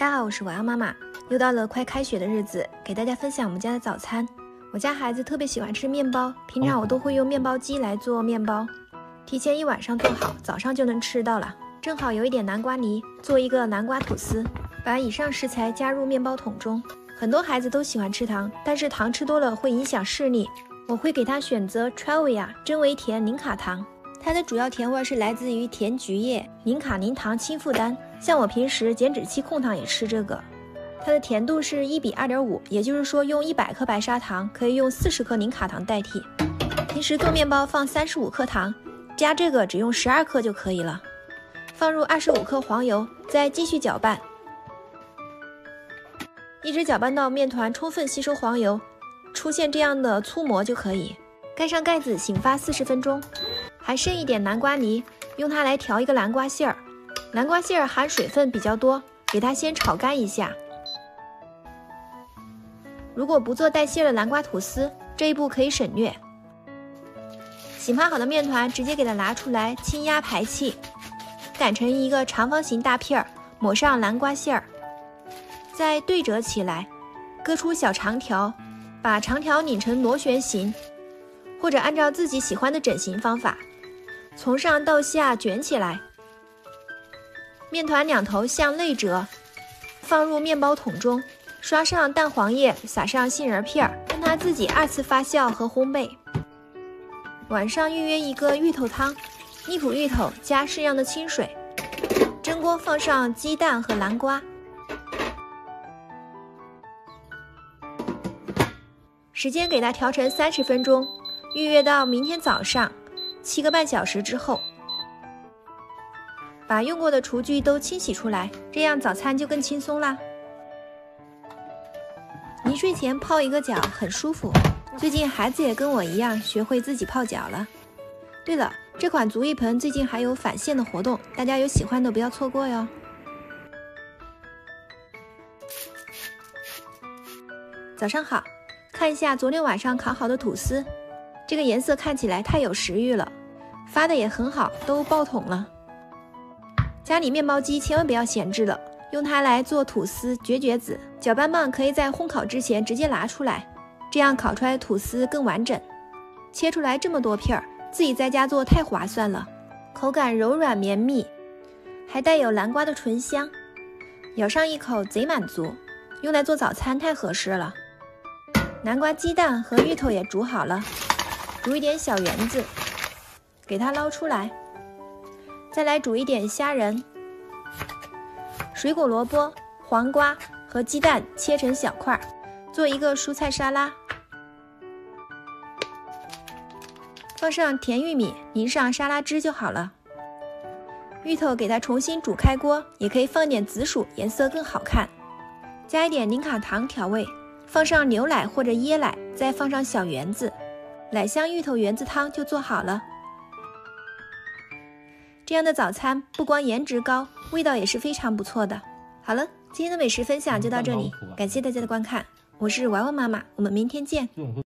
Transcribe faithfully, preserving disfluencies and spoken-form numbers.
大家好，我是娃娃妈妈。又到了快开学的日子，给大家分享我们家的早餐。我家孩子特别喜欢吃面包，平常我都会用面包机来做面包，提前一晚上做好，早上就能吃到了。正好有一点南瓜泥，做一个南瓜吐司。把以上食材加入面包桶中。很多孩子都喜欢吃糖，但是糖吃多了会影响视力。我会给他选择 Travia 真维甜零卡糖，它的主要甜味是来自于甜菊叶，零卡零糖轻负担。像我平时减脂期控糖也吃这个。它的甜度是一比二点五，也就是说用一百克白砂糖可以用四十克零卡糖代替。平时做面包放三十五克糖，加这个只用十二克就可以了。放入二十五克黄油，再继续搅拌，一直搅拌到面团充分吸收黄油，出现这样的粗膜就可以。盖上盖子，醒发四十分钟。还剩一点南瓜泥，用它来调一个南瓜馅儿。南瓜馅儿含水分比较多，给它先炒干一下。如果不做带馅的南瓜吐司，这一步可以省略。醒发好的面团直接给它拿出来，轻压排气，擀成一个长方形大片儿，抹上南瓜馅儿，再对折起来，割出小长条，把长条拧成螺旋形，或者按照自己喜欢的整形方法，从上到下卷起来。面团两头向内折，放入面包桶中，刷上蛋黄液，撒上杏仁片，让它自己二次发酵和烘焙。晚上预约一个芋头汤，一谱芋头加适量的清水，蒸锅放上鸡蛋和南瓜，时间给它调成三十分钟，预约到明天早上七个半小时之后。把用过的厨具都清洗出来，这样早餐就更轻松啦。临睡前泡一个脚很舒服。最近孩子也跟我一样学会自己泡脚了。对了，这款足浴盆最近还有返现的活动，大家有喜欢的不要错过哟。早上好，看一下昨天晚上烤好的吐司，这个颜色看起来太有食欲了，发的也很好，都爆桶了。家里面包机千万不要闲置了，用它来做吐司、绝绝子。搅拌棒可以在烘烤之前直接拿出来，这样烤出来的吐司更完整。切出来这么多片儿，自己在家做太划算了。口感柔软绵密，还带有南瓜的醇香，咬上一口贼满足，用来做早餐太合适了。南瓜、鸡蛋和芋头也煮好了，煮一点小圆子，给它捞出来。再来煮一点虾仁、水果萝卜、黄瓜和鸡蛋切成小块，做一个蔬菜沙拉。放上甜玉米，淋上沙拉汁就好了。芋头给它重新煮开锅，也可以放点紫薯，颜色更好看。加一点零卡糖调味，放上牛奶或者椰奶，再放上小圆子，奶香芋头圆子汤就做好了。这样的早餐不光颜值高，味道也是非常不错的。好了，今天的美食分享就到这里，感谢大家的观看，我是娃娃妈妈，我们明天见。